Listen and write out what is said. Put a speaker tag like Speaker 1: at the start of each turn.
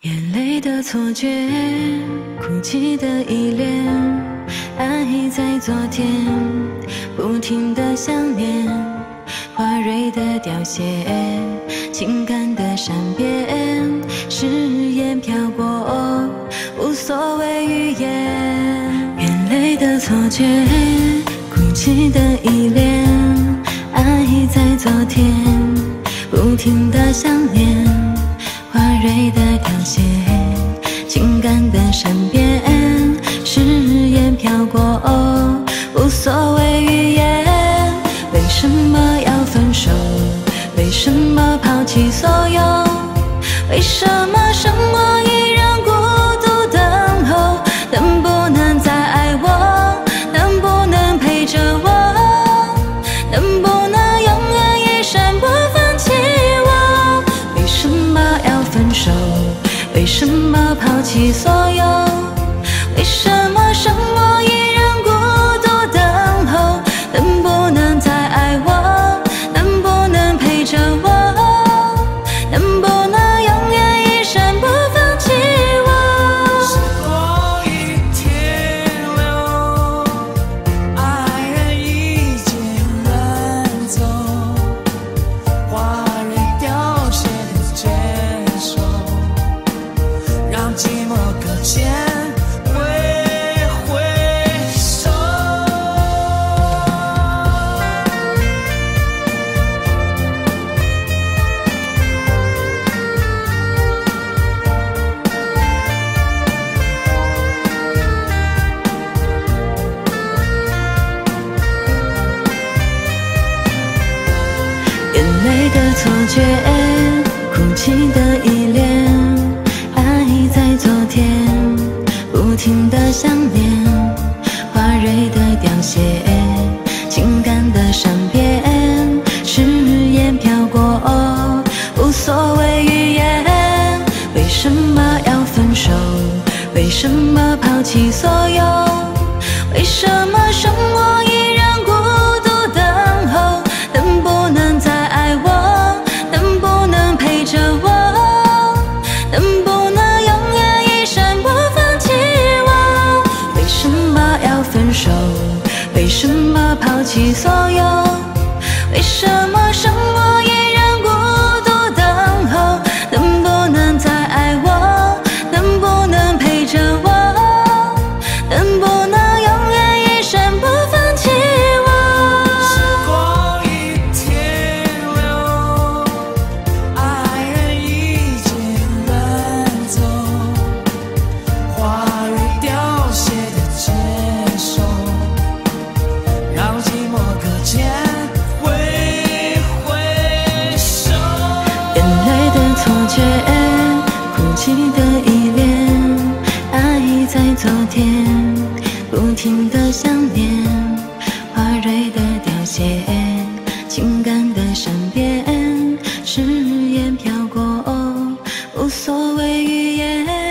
Speaker 1: 眼泪的错觉，哭泣的依恋，爱在昨天，不停的想念，花蕊的凋谢，情感的善变，誓言飘过，无所谓语言。眼泪的错觉，哭泣的依恋，爱在昨天，不停的想念，花蕊的凋谢，情感的善变，誓言飘过，无所谓语言。为什么要分手？为什么抛弃所有？为什么生活依然孤独等候？能不能再爱我？能不能陪着我？能不能永远一生不放弃我？为什么要分手？为什么抛弃所有？为什么生活依然孤独等候？能不能再爱我？能不能陪着我？能不能永远一生不放弃我？
Speaker 2: 时光一停留，爱人已经远走，花蕊凋谢的接受，让寂寞搁浅。
Speaker 1: 眼泪的错觉，哭泣的依恋，爱在昨天，不停的想念，花蕊的凋谢，情感的善变，誓言飘过，无所谓语言。为什么要分手？为什么抛弃所有？为什么生活依然孤独等候？能不能再爱我？能不能陪着我？能不能永远一生不放弃我？为什么要分手？为什么抛弃所有？为什么生活依然孤独等候？能不能再爱我？能不能陪着我？能不能永远一生不放弃我？
Speaker 2: 时光一停留，爱人已经远走，花蕊凋谢的接受，让寂寞搁浅，挥手。
Speaker 1: 眼泪的错觉，哭泣的依恋，爱在昨天，不停的想念，花蕊的凋谢，情感的善变，誓言飘过，无所谓语言。